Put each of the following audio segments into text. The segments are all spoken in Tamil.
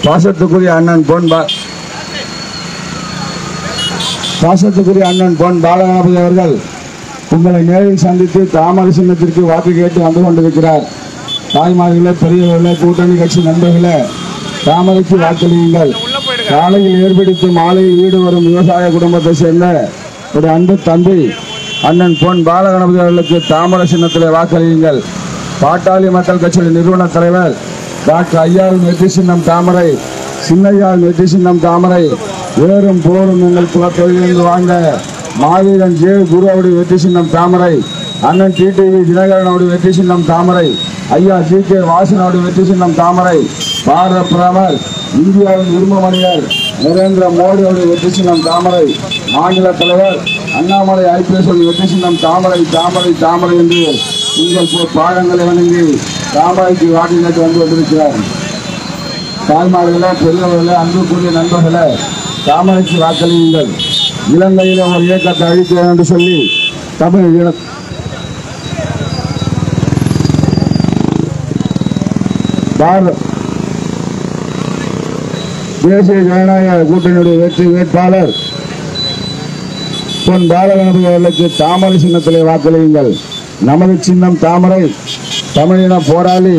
பாசத்துக்குரிய அண்ணன் பொன் பாலகணபதி அவர்கள் உங்களை நேரில் சந்தித்து தாமரை சின்னத்திற்கு வாக்கு கேட்டு வந்து கொண்டிருக்கிறார். தாய்மார்களே, பெரியவர்களே, கூட்டணி கட்சி நண்பர்களே, தாமரைக்கு வாக்களியுங்கள். காலையில் ஏற்படுத்தி மாலையில் வீடு வரும் விவசாய குடும்பத்தை சேர்ந்த ஒரு அன்பு தம்பி அண்ணன் பொன் பாலகணபதி அவர்களுக்கு தாமரை சின்னத்திலே வாக்களியுங்கள். பாட்டாளி மக்கள் கட்சியின் நிறுவன தலைவர் டாக்டர் ஐயாவின் வெற்றி சின்னம் தாமரை, சின்னையாவின் வெற்றி சின்னம் தாமரை, ஏறும் போரும் எங்கள் குலத்தொழிலிருந்து வாழ்ந்த மாவீரன் ஜே குருவுடைய வெற்றி சின்னம் தாமரை, அண்ணன் டிடிவி தினகரனுடைய வெற்றி சின்னம் தாமரை, ஐயா GK வாசனுடைய வெற்றி சின்னம் தாமரை, பாரத பிரதமர் இந்தியாவின் இரும்பு மனிதர் நரேந்திர மோடியுடைய வெற்றி சின்னம் தாமரை, மாநில தலைவர் அண்ணாமலை IPS வெற்றி சின்னம் தாமரை தாமரை தாமரை என்று உங்கள் பாதங்களை வணங்கி தாமரைக்கு வாக்கு கேட்டு வந்து கொண்டிருக்கிறார். தாய்மார்களே, பெரியவர்களே, அன்புக்குரிய நண்பர்களே, தாமரைக்கு வாக்களியுங்கள். இலங்கையில் ஒரு இயக்கத்தை அழிக்கிறேன் என்று சொல்லி தமிழ் தேசிய ஜனநாயக கூட்டணியுடைய வெற்றி வேட்பாளர் பொன் பாலகணபதி அவர்களுக்கு தாமரை சின்னத்திலே வாக்களியுங்கள். நமது சின்னம் தாமரை. தமிழின போராளி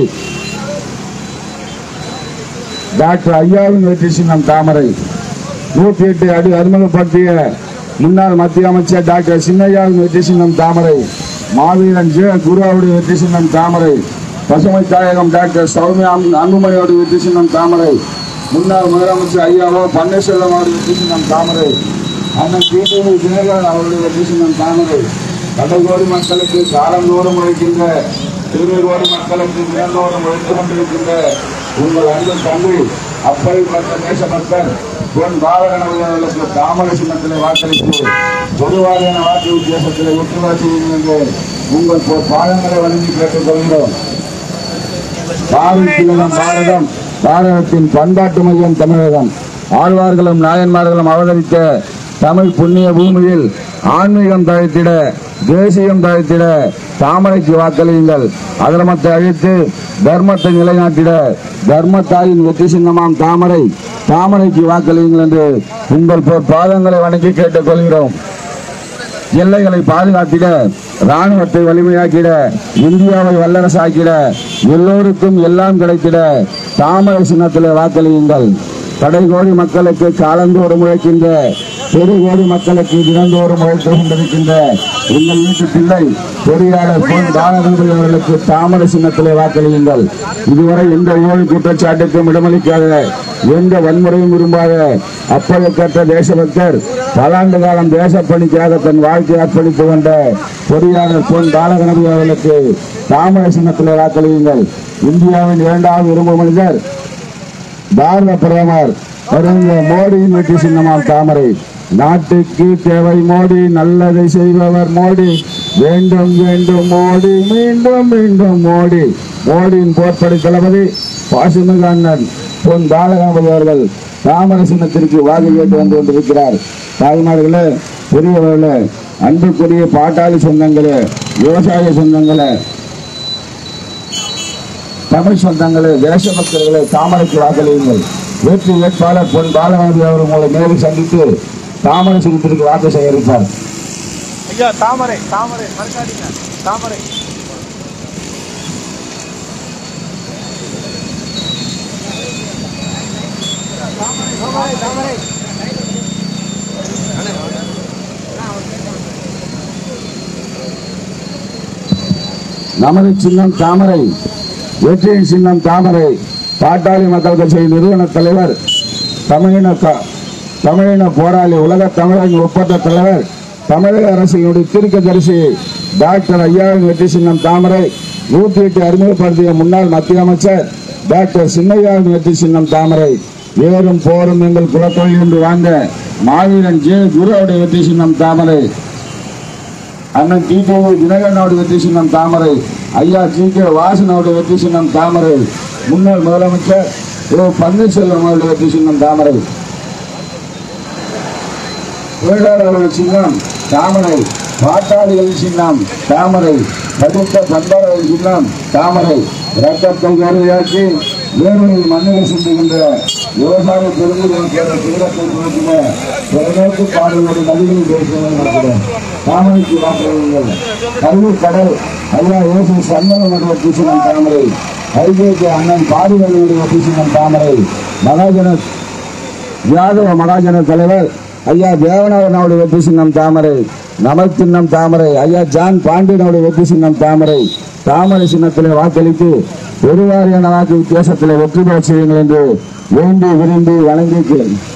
டாக்டர் ஐயாவின் வெற்றி சின்னம் தாமரை. 108 அடி அறிமுகப்படுத்திய முன்னாள் மத்திய அமைச்சர் டாக்டர் சின்னையாவின் வெற்றி சின்னம் தாமரை. மாவீரன் ஜே குருவுடைய வெற்றி சின்னம் தாமரை. பசுமை தாயகம் டாக்டர் சௌமியா அன்புமணியோட வெற்றி சின்னம் தாமரை. முன்னாள் முதலமைச்சர் ஐயாவோ பன்னீர்செல்வம் அவருடைய வெற்றி சின்னம் தாமரை. அண்ணன் டிடிவி தினகரன் அவருடைய வெற்றி சின்னம் தாமரை. கடற்கோடி மக்களுக்கு காலந்தோறும் உழைக்கின்ற, திருநெல்வேலி மக்களுக்கு தினந்தோறும் உழைத்துக் கொண்டிருக்கின்ற உங்கள் அன்பு தம்பி அப்படிப்பட்ட தேசபக்தர் பொன் பாலகணபதி அவர்களுக்கு தாமரை சின்னத்திலே வாக்களித்து பொதுவாரியான வாக்கு வித்தியாசத்திலே வெற்றி பெற செய்யுங்கள் என்று உங்கள் பாதங்களை வழங்கி கேட்டுக் கொள்கிறோம். பாரதம், பாரதத்தின் பண்பாட்டு மையம் தமிழகம். ஆழ்வார்களும் நாயன்மார்களும் அவதரித்த தமிழ் புண்ணிய பூமியில் ஆன்மீகம் தழைத்திட, தேசியம் தழைத்திட தாமரைக்கு வாக்களியுங்கள். அதர்மத்தை அழித்து தர்மத்தை நிலைநாட்டிட தர்மத்தாயின் வெற்றி சின்னமாம் தாமரை, தாமரைக்கு வாக்களியுங்கள் என்று உங்கள் பாதங்களை வணங்கி கேட்டுக் கொள்கிறோம். எல்லைகளை பாதுகாத்திட, ராணுவத்தை வலிமையாக்கிட, இந்தியாவை வல்லரசாக்கிட, எல்லோருக்கும் எல்லாம் கிடைத்திட தாமரை சின்னத்திலே வாக்களியுங்கள். கடைகோடி மக்களுக்கு காலந்தோறும் உழைக்கின்ற, பெருகோடி மக்களுக்கு தினந்தோறும் உழைத்துக் கொண்டிருக்கின்ற உங்கள் வீட்டு பிள்ளை பொறியாளர் பொன் பாலகணபதி அவர்களுக்கு தாமரை சின்னத்திலே வாக்களியுங்கள். இதுவரை எந்த ஊழல் குற்றச்சாட்டுக்கும் இடமளிக்காத, எந்த வன்முறையும் விரும்பாத அப்பழுக்கற்ற தேசபக்தர், பல ஆண்டு காலம் தேசப்பணிக்காக தன் வாழ்க்கையை அர்ப்பணித்துக் கொண்ட பொறியாளர் பொன் பாலகணபதி அவர்களுக்கு தாமரை சின்னத்திலே வாக்களியுங்கள். இந்தியாவின் 2வது இரும்பு மனிதர் பாரத பிரதமர் நரேந்திர மோடியின் வெற்றி சின்னமாம் தாமரை. நாட்டுக்கு தேவை மோடி, நல்லதை செய்பவர் மோடி, வேண்டும் வேண்டும் மோடி, மீண்டும் மீண்டும் மோடி. மோடியின் போர்ப்படை தளபதி பாசமிகு அண்ணன் பொன் பாலகணபதி அவர்கள் தாமரை சின்னத்திற்கு வாக்கு கேட்டு வந்து கொண்டிருக்கிறார். தாய்மார்களே, பெரியவர்களே, அன்புக்குரிய பாட்டாளி சொந்தங்களே, விவசாய சொந்தங்களே, தமிழ் சொந்தங்களே, தேசபக்தர்களே, தாமரைக்கு வாக்களியுங்கள். வெற்றி வேட்பாளர் பொன் பாலகணபதி அவர் உங்களை நேரில் சந்தித்து தாமரை சின்னத்திற்கு வாக்கு சேகரிப்பார். ஐயா, தாமரை தாமரை மறக்காதீங்க, தாமரை. நமது சின்னம் தாமரை, வெற்றியின் சின்னம் தாமரை. பாட்டாளி மக்கள் கட்சியின் நிறுவன தலைவர், தமிழின போராளி, உலக தமிழக ஒப்பற்ற தலைவர், தமிழக அரசினுடைய தீர்க்கதரிசி டாக்டர் ஐயாவின் வெற்றி சின்னம் தாமரை. 108 அறிமுகப்படுத்திய முன்னாள் மத்திய அமைச்சர் டாக்டர் சின்னையாவின் வெற்றி சின்னம் தாமரை. ஏறும் போரும் எங்கள் குலத்தொழில் என்று வாழ்ந்த மாவீரன் ஜே குருவுடைய வெற்றி சின்னம் தாமரை. அண்ணன் டிடிவி தினகரனுடைய வெற்றி சின்னம் தாமரை. ஐயா GK வாசனுடைய வெற்றி சின்னம் தாமரை. முன்னாள் முதலமைச்சர் பன்னீர்செல்வம் அவருடைய வெற்றி சின்னம் தாமரை. தொழிலாளர்கள் சின்னம் தாமரை. பாட்டாளிகளின் சின்னம் தாமரை. படித்த பண்பாளர்கள் சின்னம் தாமரை. ரத்தத்தை கருவியாக்கி வேர்வையில் மண்ணில் சிந்துகின்ற விவசாய பெருங்குடியின் தீரத்தை குறிப்பிட தொலைநோக்கு பாடலோடு நதிகளில் பேசுகிறேன். தாமரைக்கு வாக்குகள் கல்வி கடல் ஐயா இயேசு சண்முகனுடைய பூசணம் தாமரை, ஐஜேகே அண்ணன் பாரிவர்களுடைய பூசணம் தாமரை, மகாஜன யாதவ மகாஜன தலைவர் ஐயா தேவநாதனுடைய வெற்றி சின்னம் தாமரை, நமர் சின்னம் தாமரை, ஐயா ஜான் பாண்டியனுடைய வெற்றி சின்னம் தாமரை. தாமரை சின்னத்திலே வாக்களித்து பெருவாரியான வாக்கு வித்தியாசத்திலே வெற்றி பெற செய்யுங்கள் என்று வேண்டி விரும்பி வணங்கி